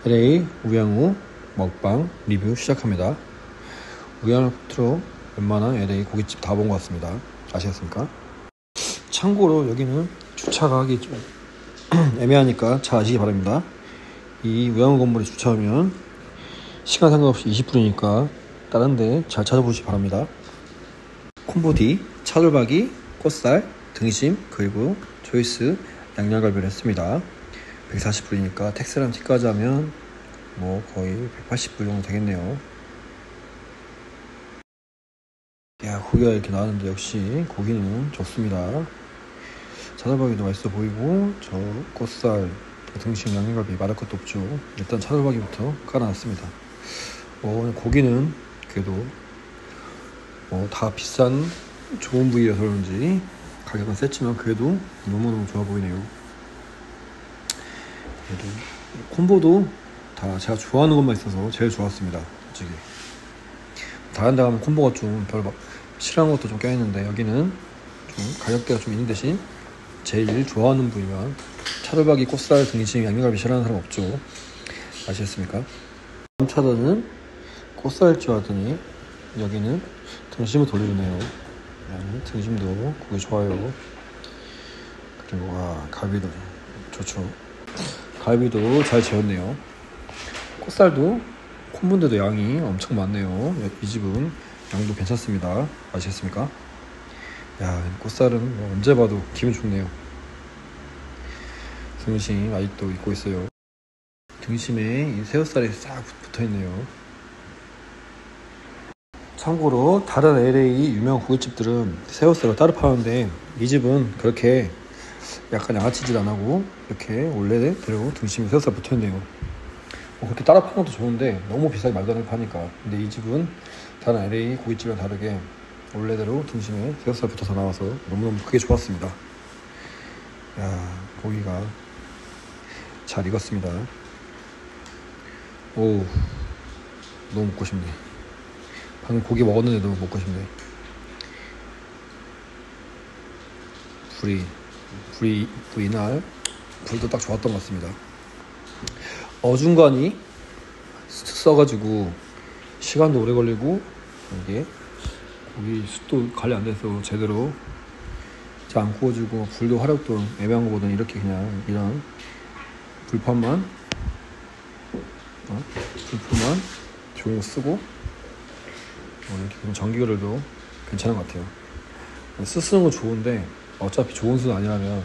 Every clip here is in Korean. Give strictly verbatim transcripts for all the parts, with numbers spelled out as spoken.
엘에이 우양우 먹방 리뷰 시작합니다. 우양우 끝으로 웬만한 엘에이 고깃집 다 본 것 같습니다. 아시겠습니까? 참고로 여기는 주차가 하기 좀 애매하니까 잘 아시기 바랍니다. 이 우양우 건물에 주차하면 시간 상관없이 이십 분이니까 다른 데 잘 찾아보시기 바랍니다. 콤보 D, 차돌박이, 꽃살, 등심, 그리고 초이스 양념갈비를 했습니다. 백사십 불이니까 택스랑 팁까지 하면 뭐 거의 백팔십 불 정도 되겠네요. 야, 고기가 이렇게 나왔는데 역시 고기는 좋습니다. 차돌박이도 맛있어 보이고, 저 꽃살, 등심, 양념갈비 말할 것도 없죠. 일단 차돌박이부터 깔아놨습니다. 어, 고기는 그래도 뭐 다 비싼 좋은 부위라서 그런지 가격은 셌지만 그래도 너무너무 좋아 보이네요. 그래도 콤보도 다 제가 좋아하는 것만 있어서 제일 좋았습니다. 솔직히 다른 데 가면 콤보가 좀 별로 막 싫어하는 것도 좀 껴있는데 여기는 좀 가격대가 좀 있는 대신 제일 좋아하는 부위만 차돌박이, 꽃살, 등심, 양념갈비 싫어하는 사람 없죠. 아시겠습니까? 다음 차단은 꽃살일 줄 알았더니 여기는 등심을 돌려주네요. 등심도 고기 좋아요. 그리고 아, 갈비도 좋죠. 갈비도 잘 재웠네요. 꽃살도 콤보인데도 양이 엄청 많네요. 이 집은 양도 괜찮습니다. 아시겠습니까? 야, 꽃살은 뭐 언제 봐도 기분 좋네요. 등심 아직도 있고 있어요. 등심에 이 새우살이 싹 붙어있네요. 참고로 다른 엘에이 유명 고깃집들은 새우살을 따로 파는데 이 집은 그렇게 약간 양아치질 안 하고 이렇게 원래대로 등심이 새우살 붙어있네요. 뭐 그렇게 따로 파는 것도 좋은데 너무 비싸게 말도 안 되게 파니까. 근데 이 집은 다른 엘에이 고깃집이랑 다르게 원래대로 등심에 새우살 붙어서 나와서 너무너무 크게 좋았습니다. 야, 고기가 잘 익었습니다. 오, 너무 먹고 싶네. 방금 고기 먹었는데도 먹고 싶네. 불이 불이 불이 날 불도 딱 좋았던 것 같습니다. 어중간히 써가지고 시간도 오래 걸리고 이게 고기 숯도 관리 안 돼서 제대로 잘 안 구워지고 불도 화력도 애매한 거보다는 이렇게 그냥 이런 불판만 어? 불판만 좋은 거 쓰고 이렇게 그냥 전기그릴도 괜찮은 것 같아요. 스 쓰는 건 좋은데 어차피 좋은 수는 아니라면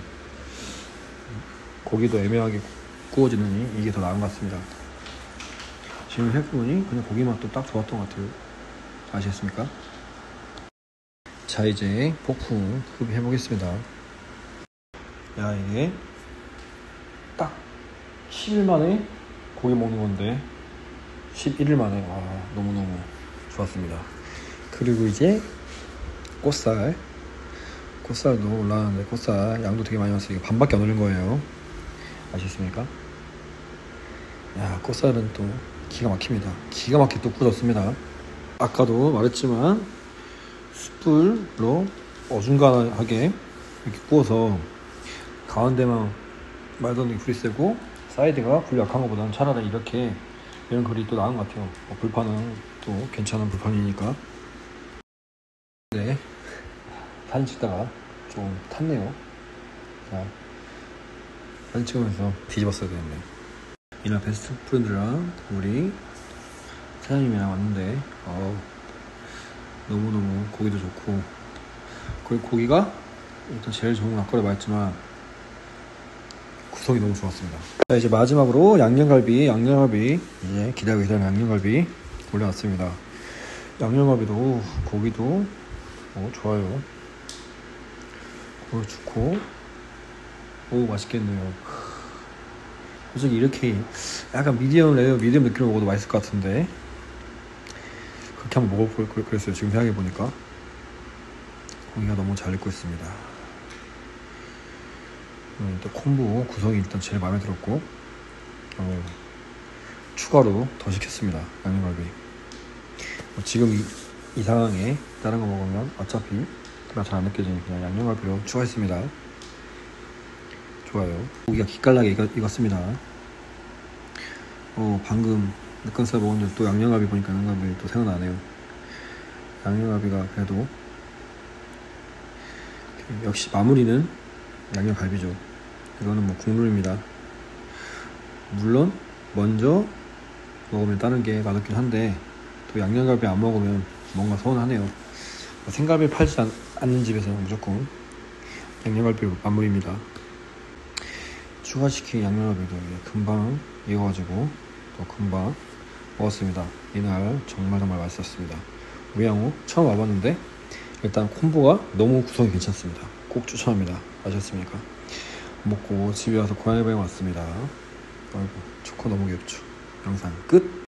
고기도 애매하게 구워지느니 이게 더 나은 것 같습니다. 지금 해보니 그냥 고기 맛도 딱 좋았던 것 같아요. 아시겠습니까? 자, 이제 폭풍 흡입해 보겠습니다. 야, 이게 딱 십 일 만에 고기 먹는 건데 십일 일 만에 아, 너무너무 좋았습니다. 그리고 이제 꽃살 꽃살도 올라왔는데 꽃살 양도 되게 많이 왔어요. 이거 반밖에 안 올린 거예요. 아시겠습니까? 야, 꽃살은 또 기가 막힙니다. 기가 막히게 또 구워졌습니다. 아까도 말했지만 숯불로 어중간하게 이렇게 구워서 가운데만 말도 안 되게 불이 세고 사이드가 불이 약한 것보다는 차라리 이렇게 이런 글이 또 나은 것 같아요. 어, 불판은 또 괜찮은 불판이니까. 네, 사진 찍다가 좀 탔네요. 자, 사진 찍으면서 뒤집었어야 되겠네. 이날 베스트 프렌드랑 우리 사장님이랑 왔는데 어우, 너무너무 고기도 좋고, 그리고 고기가 일단 제일 좋은 건 아까도 말했지만 구성이 너무 좋았습니다. 자, 이제 마지막으로 양념갈비 양념갈비 이제 기다리고 있던 양념갈비 올려놨습니다. 양념갈비도 고기도 오, 좋아요. 고기 좋고 오, 맛있겠네요. 솔직히 이렇게 약간 미디엄 레어 미디엄 느낌으로 먹어도 맛있을 것 같은데 그렇게 한번 먹어볼 걸 그랬어요. 지금 생각해보니까 고기가 너무 잘 익고 있습니다. 음, 또 콤보 구성이 일단 제일 마음에 들었고 어, 추가로 더 시켰습니다. 양념갈비. 어, 지금 이, 이 상황에 다른 거 먹으면 어차피 맛 잘 안 느껴지니 그냥 양념갈비로 추가했습니다. 좋아요. 고기가 기깔나게 익었, 익었습니다. 어 방금 늦건살 먹었는데 또 양념갈비 보니까 양념갈비 또 생각나네요. 양념갈비가 그래도 역시 마무리는 양념갈비죠. 이거는 뭐 국룰입니다. 물론 먼저 먹으면 다른 게 맛없긴 한데 또 양념갈비 안 먹으면 뭔가 서운하네요. 생갈비 팔지 않, 않는 집에서는 무조건 양념갈비 마무리입니다. 추가시킨 양념갈비도 금방 익어가지고 또 금방 먹었습니다. 이날 정말 정말 맛있었습니다. 우양호 처음 와봤는데 일단 콤보가 너무 구성이 괜찮습니다. 꼭 추천합니다. 아셨습니까? 먹고 집에 와서 고양이 방에 왔습니다. 아이고 초코 너무 귀엽죠. 영상 끝.